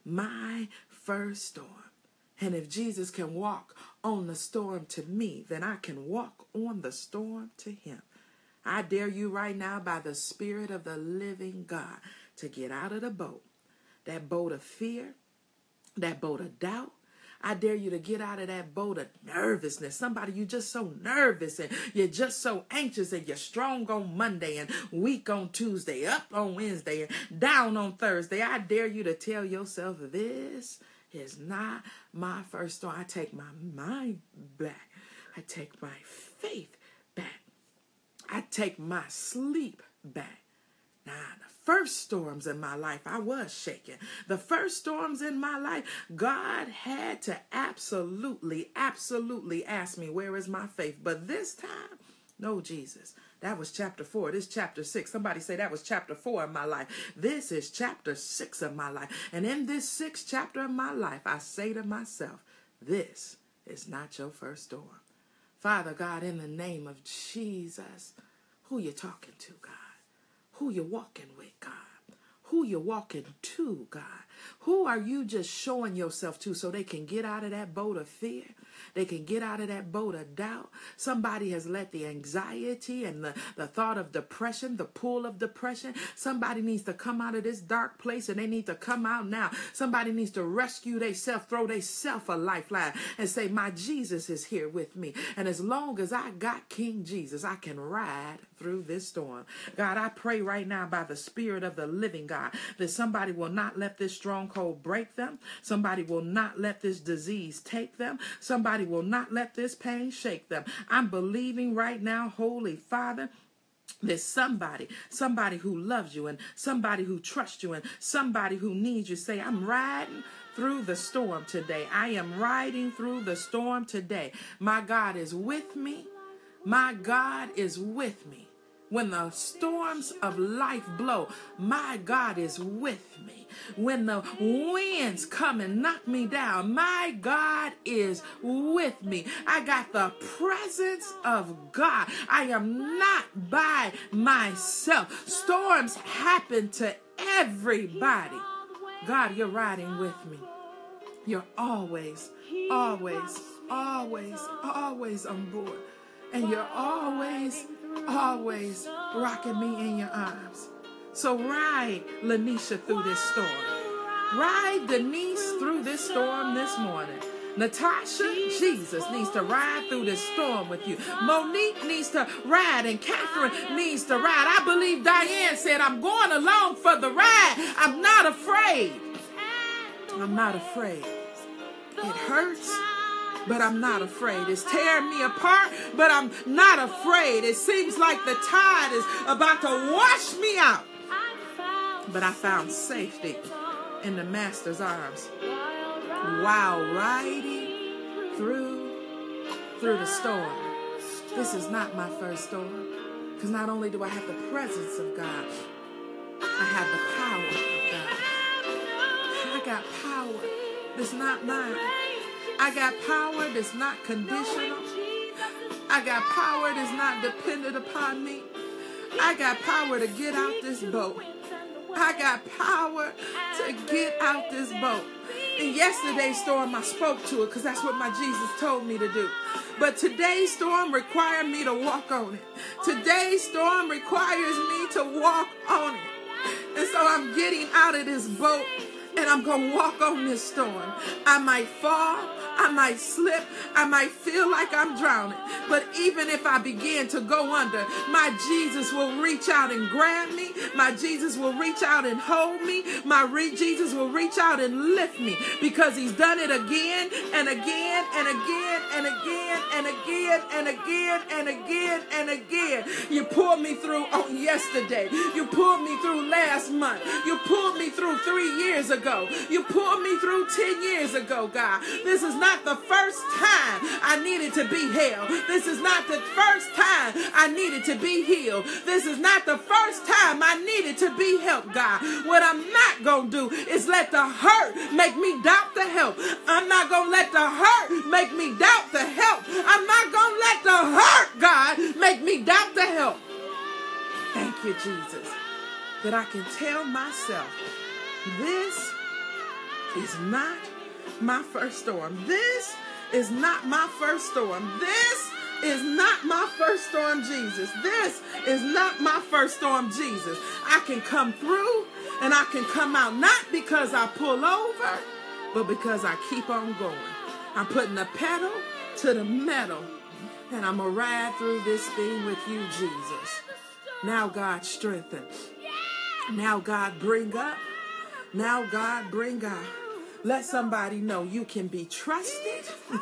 my first storm. And if Jesus can walk on the storm to me, then I can walk on the storm to him. I dare you right now by the Spirit of the living God to get out of the boat, that boat of fear, that boat of doubt. I dare you to get out of that boat of nervousness. Somebody, you're just so nervous and you're just so anxious and you're strong on Monday and weak on Tuesday, up on Wednesday and down on Thursday. I dare you to tell yourself, this is not my first storm. I take my mind back. I take my faith back. I take my sleep back. Now, the first storms in my life, I was shaking. The first storms in my life, God had to absolutely ask me, where is my faith? But this time, no, Jesus. That was chapter 4. This is chapter 6. Somebody say that was chapter 4 of my life. This is chapter 6 of my life. And in this 6th chapter of my life, I say to myself, this is not your first storm. Father God, in the name of Jesus, who you talking to, God? Who you walking with, God? Who you walking to, God? Who are you just showing yourself to so they can get out of that boat of fear? They can get out of that boat of doubt. Somebody has let the anxiety and the thought of depression, the pull of depression. Somebody needs to come out of this dark place and they need to come out now. Somebody needs to rescue themselves, throw themselves a lifeline and say, my Jesus is here with me. And as long as I got King Jesus, I can ride through this storm. God, I pray right now by the Spirit of the living God that somebody will not let this stronghold break them. Somebody will not let this disease take them. Somebody will not let this pain shake them. I'm believing right now, Holy Father, there's somebody who loves you and somebody who trusts you and somebody who needs you. Say, I'm riding through the storm today. I am riding through the storm today. My God is with me. My God is with me. When the storms of life blow, my God is with me. When the winds come and knock me down, my God is with me. I got the presence of God. I am not by myself. Storms happen to everybody. God, you're riding with me. You're always on board. And you're always rocking me in your arms. So ride Lanisha through this storm. Ride Denise through this storm this morning. Natasha, Jesus needs to ride through this storm with you. Monique needs to ride and Catherine needs to ride. I believe Diane said, I'm going along for the ride. I'm not afraid. I'm not afraid. It hurts, but I'm not afraid. It's tearing me apart, but I'm not afraid. It seems like the tide is about to wash me out. But I found safety in the Master's arms while riding through the storm. This is not my first storm, because not only do I have the presence of God, I have the power of God. I got power that's not mine. I got power that's not conditional. I got power that's not dependent upon me. I got power to get out this boat. I got power to get out this boat. In yesterday's storm, I spoke to it because that's what my Jesus told me to do. But today's storm required me to walk on it. Today's storm requires me to walk on it. And so I'm getting out of this boat and I'm going to walk on this storm. I might fall. I might slip. I might feel like I'm drowning. But even if I begin to go under, my Jesus will reach out and grab me. My Jesus will reach out and hold me. Jesus will reach out and lift me, because he's done it again and again and again and again and again and again and again and again. You pulled me through on yesterday. You pulled me through last month. You pulled me through 3 years ago. You pulled me through 10 years ago, God. This is not the first time I needed to be held. This is not the first time I needed to be healed. This is not the first time I needed to be helped, God. What I'm not going to do is let the hurt make me doubt the help. I'm not going to let the hurt make me doubt the help. I'm not going to let the hurt, God, make me doubt the help. Thank you, Jesus, that I can tell myself, this is not my first storm. This is not my first storm. This is not my first storm, Jesus. This is not my first storm, Jesus. I can come through and I can come out, not because I pull over, but because I keep on going. I'm putting the pedal to the metal, and I'm going to ride through this thing with you, Jesus. Now, God, strengthen. Now, God, bring up. Now, God, bring out. Let somebody know you can be trusted.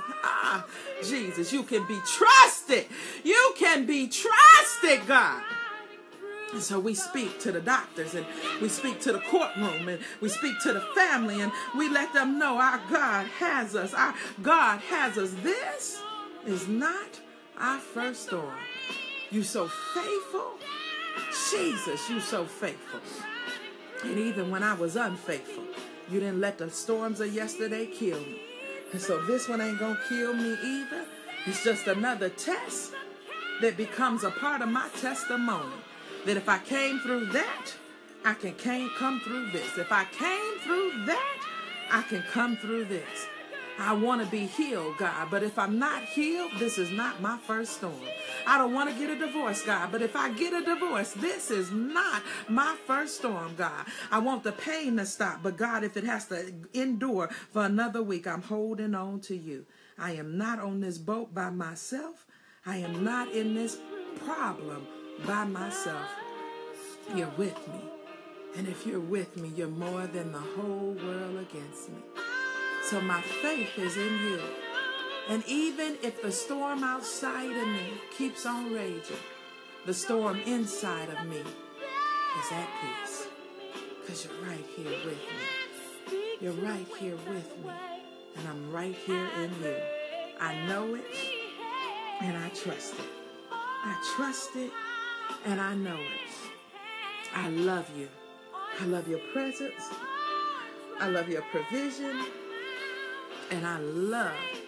Jesus, you can be trusted. You can be trusted, God. And so we speak to the doctors, and we speak to the courtroom, and we speak to the family, and we let them know our God has us. Our God has us. This is not our first storm. You so faithful. Jesus, you so faithful. And even when I was unfaithful, you didn't let the storms of yesterday kill me. And so this one ain't going to kill me either. It's just another test that becomes a part of my testimony. That if I came through that, I can come through this. If I came through that, I can come through this. I want to be healed, God, but if I'm not healed, this is not my first storm. I don't want to get a divorce, God, but if I get a divorce, this is not my first storm, God. I want the pain to stop, but God, if it has to endure for another week, I'm holding on to you. I am not on this boat by myself. I am not in this problem by myself. You're with me. And if you're with me, you're more than the whole world against me. So my faith is in you. And even if the storm outside of me keeps on raging, the storm inside of me is at peace. Because you're right here with me. You're right here with me. And I'm right here in you. I know it and I trust it. I trust it and I know it. I love you. I love your presence. I love your provision. And I love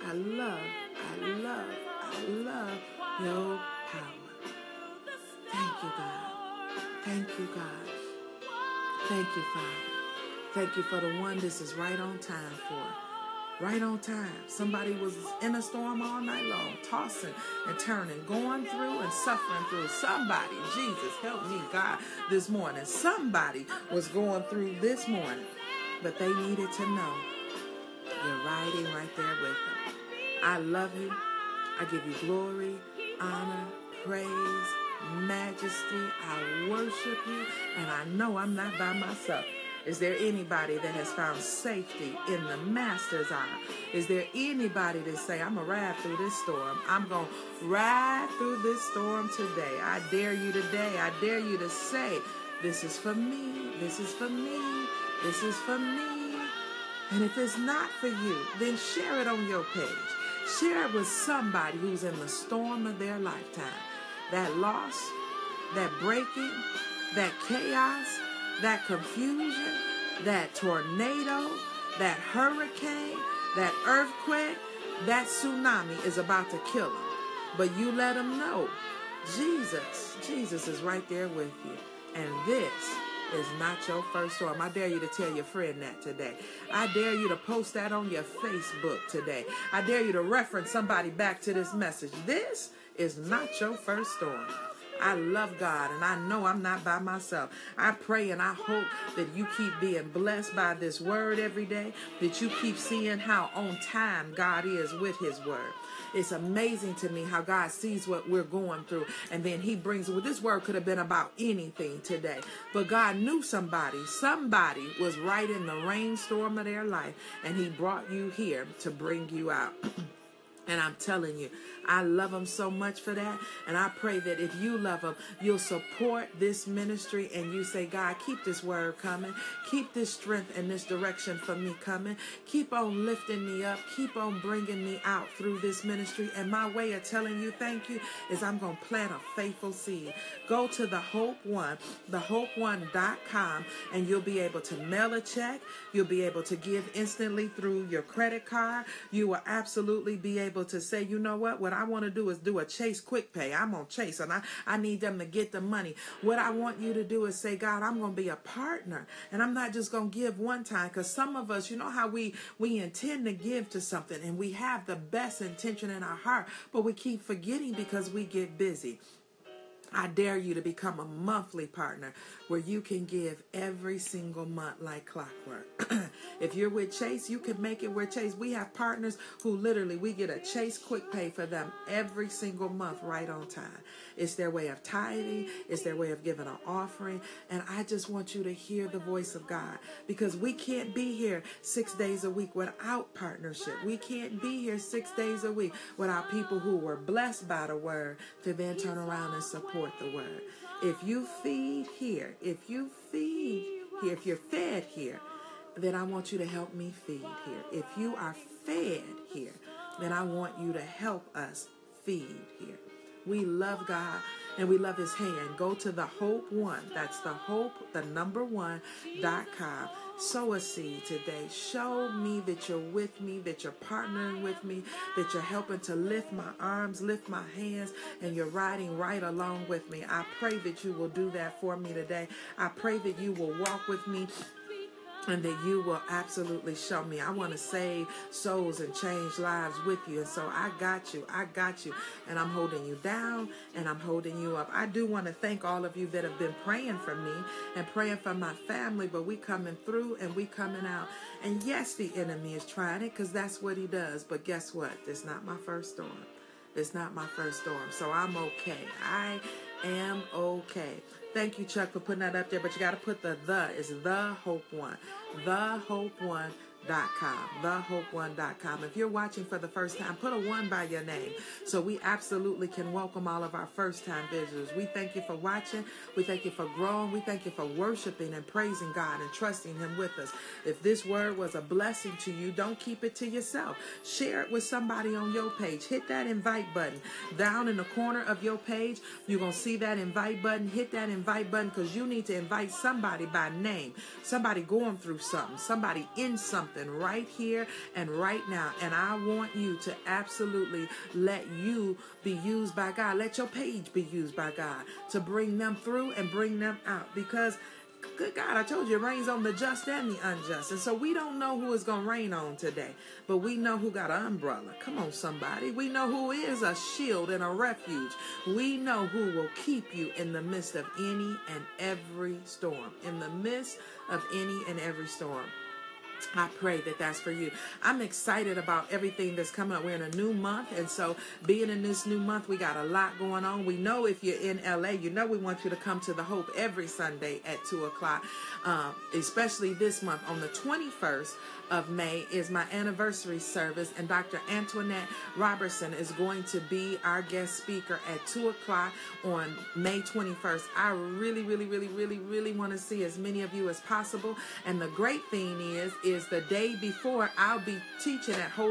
your power. Thank you, God. Thank you, God. Thank you, Father. Thank you for the one this is right on time for. Right on time. Somebody was in a storm all night long, tossing and turning, going through and suffering through. Somebody, Jesus, help me, God, this morning. Somebody was going through this morning, but they needed to know you're riding right there with them. I love you. I give you glory, honor, praise, majesty. I worship you, and I know I'm not by myself. Is there anybody that has found safety in the Master's eye? Is there anybody that say, I'm going to ride through this storm. I'm going to ride through this storm today. I dare you today. I dare you to say, this is for me. This is for me. This is for me. And if it's not for you, then share it on your page. Share it with somebody who's in the storm of their lifetime. That loss, that breaking, that chaos, that confusion, that tornado, that hurricane, that earthquake, that tsunami is about to kill them. But you let them know, Jesus is right there with you. And this is not your first storm. I dare you to tell your friend that today. I dare you to post that on your Facebook today. I dare you to reference somebody back to this message. This is not your first storm. I love God, and I know I'm not by myself. I pray and I hope that you keep being blessed by this word every day, that you keep seeing how on time God is with his word. It's amazing to me how God sees what we're going through, and then he brings it. Well, this word could have been about anything today, but God knew somebody was right in the rainstorm of their life, and he brought you here to bring you out. And I'm telling you, I love them so much for that. And I pray that if you love them, you'll support this ministry and you say, God, keep this word coming. Keep this strength and this direction for me coming. Keep on lifting me up. Keep on bringing me out through this ministry. And my way of telling you thank you is I'm going to plant a faithful seed. Go to the Hope One, thehope1.com, and you'll be able to mail a check. You'll be able to give instantly through your credit card. You will absolutely be able to say, you know what I want to do is do a Chase Quick Pay. I'm on Chase, and I need them to get the money. What I want you to do is say, God, I'm going to be a partner, and I'm not just going to give one time, because some of us, you know how we intend to give to something, and we have the best intention in our heart, but we keep forgetting because we get busy. I dare you to become a monthly partner where you can give every single month like clockwork. If you're with Chase, you can make it with Chase. We have partners who literally, we get a Chase quick pay for them every single month right on time. It's their way of tithing. It's their way of giving an offering. And I just want you to hear the voice of God, because we can't be here 6 days a week without partnership. We can't be here 6 days a week without people who were blessed by the word to then turn around and support the word. If you feed here, if you're fed here, then I want you to help me feed here. If you are fed here, then I want you to help us feed here. We love God and we love his hand. Go to the Hope One. That's the Hope, the number 1.com. Sow a seed today. Show me that you're with me, that you're partnering with me, that you're helping to lift my arms, lift my hands, and you're riding right along with me. I pray that you will do that for me today. I pray that you will walk with me, and that you will absolutely show me. I want to save souls and change lives with you. And so I got you. And I'm holding you down and I'm holding you up. I do want to thank all of you that have been praying for me and praying for my family, but we coming through and we coming out. And yes, the enemy is trying it, because that's what he does. But guess what? It's not my first storm. It's not my first storm. So I'm okay. I am okay. Thank you, Chuck, for putting that up there. But you got to put it's the Hope One. TheHope1.com. TheHope1.com. If you're watching for the first time, put a 1 by your name so we absolutely can welcome all of our first-time visitors. We thank you for watching. We thank you for growing. We thank you for worshiping and praising God and trusting him with us. If this word was a blessing to you, don't keep it to yourself. Share it with somebody on your page. Hit that invite button. Down in the corner of your page, you're going to see that invite button. Hit that invite button, because you need to invite somebody by name. Somebody going through something. Somebody in something right here and right now. And I want you to absolutely let you be used by God. Let your page be used by God to bring them through and bring them out, because good God, I told you it rains on the just and the unjust. And so we don't know who is going to rain on today, but we know who got an umbrella. Come on, somebody. We know who is a shield and a refuge. We know who will keep you in the midst of any and every storm. In the midst of any and every storm. I pray that that's for you. I'm excited about everything that's coming up. We're in a new month, and so being in this new month, we got a lot going on. We know if you're in LA, you know we want you to come to the Hope every Sunday at 2 o'clock, especially this month. On the 21st of May is my anniversary service, and Dr. Antoinette Robertson is going to be our guest speaker at 2 o'clock on May 21st. I really want to see as many of you as possible. And the great thing is the day before I'll be preaching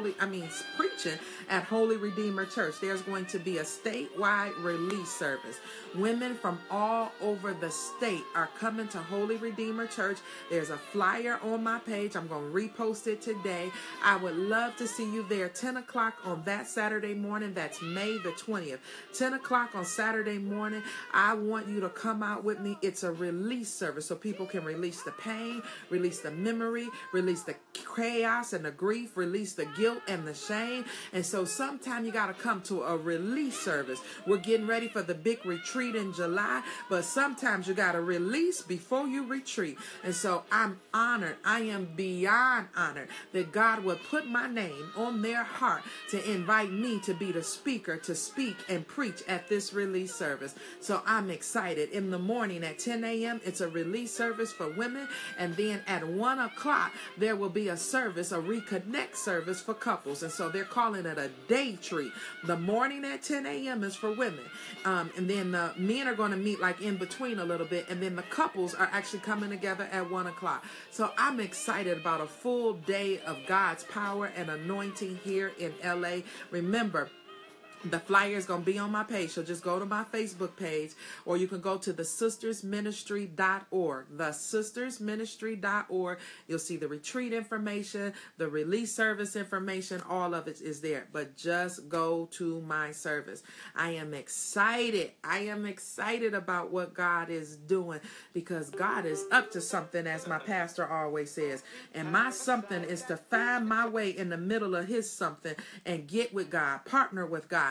at Holy Redeemer Church. There's going to be a statewide release service. Women from all over the state are coming to Holy Redeemer Church. There's a flyer on my page. I'm going to repost it today. I would love to see you there. 10 o'clock on that Saturday morning. That's May the 20th. 10 o'clock on Saturday morning. I want you to come out with me. It's a release service so people can release the pain, release the memory, release the chaos and the grief, release the guilt and the shame. And so sometime you got to come to a release service. We're getting ready for the big retreat in July, but sometimes you got to release before you retreat. And so I'm honored. I am beyond honored that God would put my name on their heart to invite me to be the speaker, to speak and preach at this release service. So I'm excited. In the morning at 10 a.m., it's a release service for women. And then at 1 o'clock, there will be a service, a reconnect service for couples. And so they're calling it a day treat. The morning at 10 a.m. is for women. And then the men are going to meet like in between a little bit. And then the couples are actually coming together at 1 o'clock. So I'm excited about a full day of God's power and anointing here in LA. Remember, the flyer is going to be on my page, so just go to my Facebook page, or you can go to thesistersministry.org, thesistersministry.org. You'll see the retreat information, the release service information, all of it is there, but just go to my service. I am excited. I am excited about what God is doing, because God is up to something, as my pastor always says, and my something is to find my way in the middle of his something and get with God, partner with God.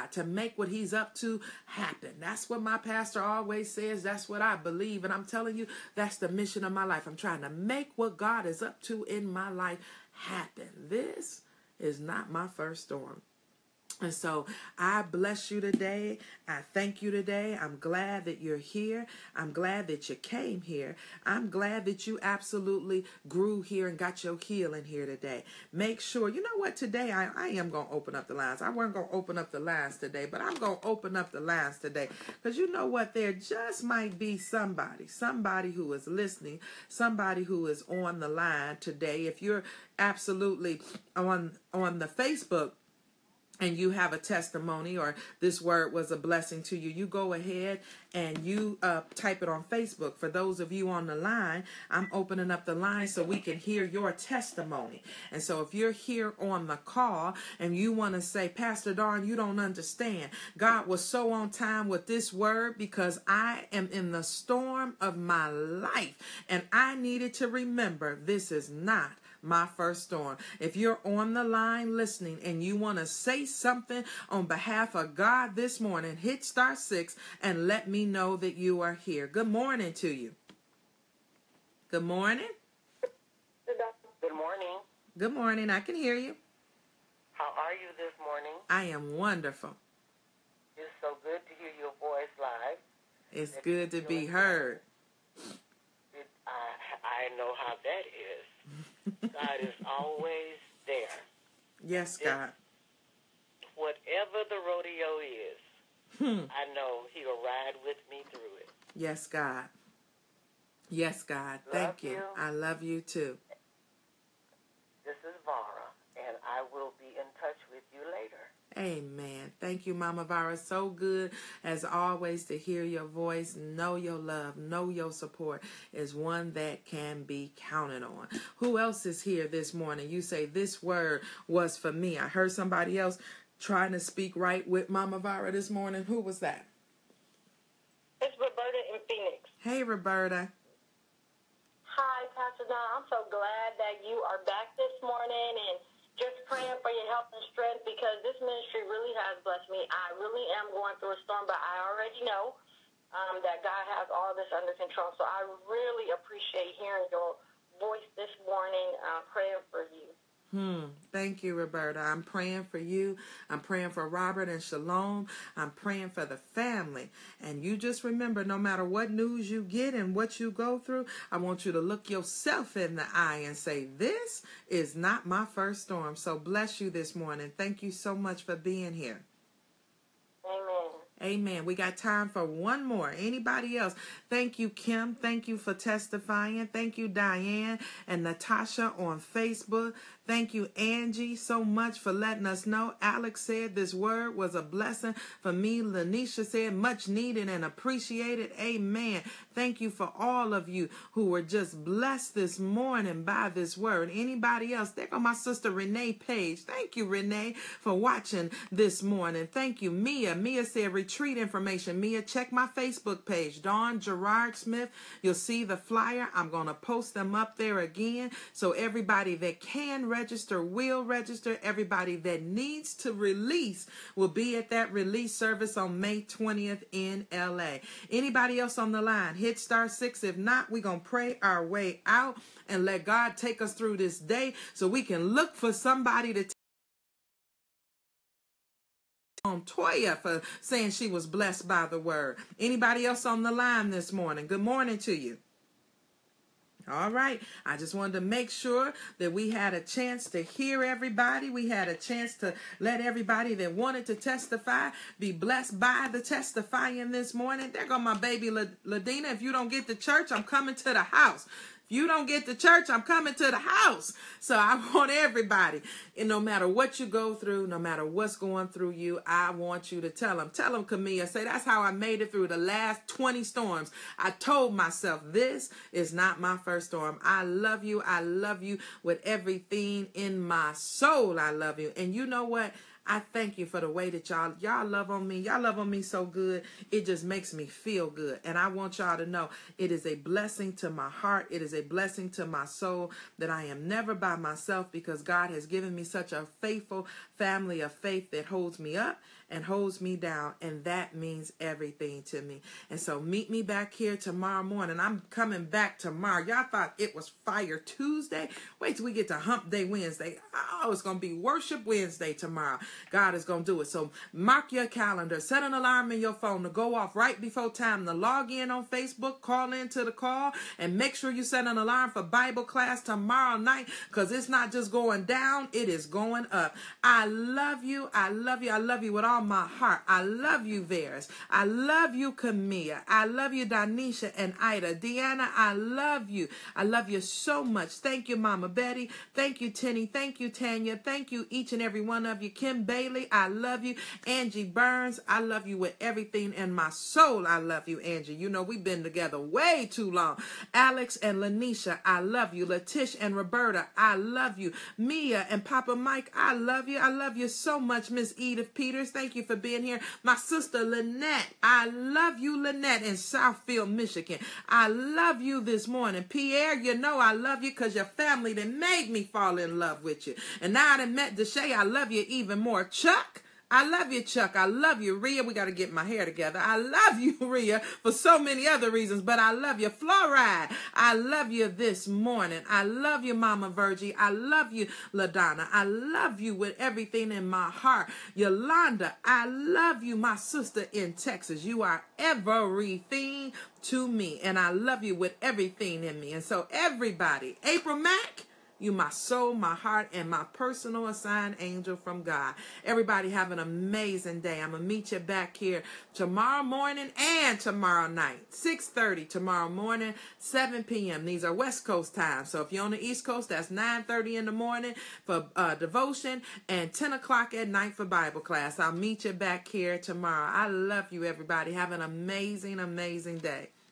God, to make what he's up to happen. That's what my pastor always says. That's what I believe. And I'm telling you, that's the mission of my life. I'm trying to make what God is up to in my life happen. This is not my first storm. And so I bless you today. I thank you today. I'm glad that you're here. I'm glad that you came here. I'm glad that you absolutely grew here and got your healing here today. Make sure, you know what, today I am going to open up the lines. I wasn't going to open up the lines today, but I'm going to open up the lines today. Because you know what, there just might be somebody who is listening, somebody who is on the line today. If you're absolutely on the Facebook, and you have a testimony or this word was a blessing to you, you go ahead and you type it on Facebook. For those of you on the line, I'm opening up the line so we can hear your testimony. And so if you're here on the call and you want to say, Pastor Dawn, you don't understand. God was so on time with this word because I am in the storm of my life and I needed to remember this is not my first storm. If you're on the line listening and you want to say something on behalf of God this morning, hit *6 and let me know that you are here. Good morning to you. Good morning. Good morning. Good morning. I can hear you. How are you this morning? I am wonderful. It's so good to hear your voice live. It's good to be heard. I know how that is. God is always there. Yes, God. Whatever the rodeo is, I know he'll ride with me through it. Yes, God. Yes, God. Thank you. I love you too. This is Vara, and I will be in touch with you later. Amen. Thank you, Mama Vara. So good, as always, to hear your voice. Know your love, know your support is one that can be counted on. Who else is here this morning? You say, this word was for me. I heard somebody else trying to speak right with Mama Vara this morning. Who was that? It's Roberta in Phoenix. Hey, Roberta. Hi, Pastor Don. I'm so glad that you are back this morning and just praying for your health and strength because this ministry really has blessed me. I really am going through a storm, but I already know that God has all this under control. So I really appreciate hearing your voice this morning, praying for you. Thank you, Roberta. I'm praying for you. I'm praying for Robert and Shalom. I'm praying for the family. And you just remember, no matter what news you get and what you go through, I want you to look yourself in the eye and say, this is not my first storm. So bless you this morning. Thank you so much for being here. Amen. Amen. We got time for one more. Anybody else? Thank you, Kim. Thank you for testifying. Thank you, Diane and Natasha on Facebook. Thank you, Angie, so much for letting us know. Alex said this word was a blessing for me. Lanisha said much needed and appreciated. Amen. Thank you for all of you who were just blessed this morning by this word. Anybody else? There go my sister Renee Page. Thank you, Renee, for watching this morning. Thank you, Mia. Mia said retreat information. Mia, check my Facebook page, Dawn Gerard Smith. You'll see the flyer. I'm going to post them up there again. So everybody that can register will register. Everybody that needs to release will be at that release service on May 20th in LA. Anybody else on the line? Hit *6. If not, we're going to pray our way out and let God take us through this day so we can look for somebody to on Toya for saying she was blessed by the word. Anybody else on the line this morning? Good morning to you. All right. I just wanted to make sure that we had a chance to hear everybody. We had a chance to let everybody that wanted to testify be blessed by the testifying this morning. There go my baby Ladina. If you don't get to church, I'm coming to the house. If you don't get to church, I'm coming to the house. So I want everybody, and no matter what you go through, no matter what's going through you, I want you to tell them, Camilla, say that's how I made it through the last 20 storms. I told myself, this is not my first storm. I love you. I love you with everything in my soul. I love you. And you know what? I thank you for the way that y'all love on me. Y'all love on me so good. It just makes me feel good. And I want y'all to know it is a blessing to my heart. It is a blessing to my soul that I am never by myself because God has given me such a faithful family of faith that holds me up and holds me down, and that means everything to me. And so meet me back here tomorrow morning. I'm coming back tomorrow. Y'all thought it was Fire Tuesday? Wait till we get to Hump Day Wednesday. Oh, it's going to be Worship Wednesday tomorrow. God is going to do it. So mark your calendar. Set an alarm in your phone to go off right before time, to log in on Facebook, call into the call, and make sure you set an alarm for Bible class tomorrow night, because it's not just going down, it is going up. I love you. I love you. I love you with all my heart. I love you, Veris. I love you, Camilla. I love you, Danisha and Ida. Deanna, I love you. I love you so much. Thank you, Mama Betty. Thank you, Tenny. Thank you, Tanya. Thank you, each and every one of you. Kim Bailey, I love you. Angie Burns, I love you with everything in my soul. I love you, Angie. You know, we've been together way too long. Alex and Lanisha, I love you. Letish and Roberta, I love you. Mia and Papa Mike, I love you. I love you so much, Miss Edith Peters. Thank you for being here. My sister Lynette, I love you, Lynette in Southfield, Michigan. I love you this morning. Pierre, you know I love you because your family that made me fall in love with you. And now I done met Deshae, I love you even more. Chuck, I love you, Chuck. I love you, Rhea. We got to get my hair together. I love you, Rhea, for so many other reasons, but I love you. Fluoride, I love you this morning. I love you, Mama Virgie. I love you, LaDonna. I love you with everything in my heart. Yolanda, I love you, my sister in Texas. You are everything to me, and I love you with everything in me. And so everybody, April Mack, you my soul, my heart, and my personal assigned angel from God. Everybody have an amazing day. I'm going to meet you back here tomorrow morning and tomorrow night. 6:30 tomorrow morning, 7 p.m. These are West Coast time. So if you're on the East Coast, that's 9:30 in the morning for devotion and 10 o'clock at night for Bible class. I'll meet you back here tomorrow. I love you, everybody. Have an amazing, amazing day.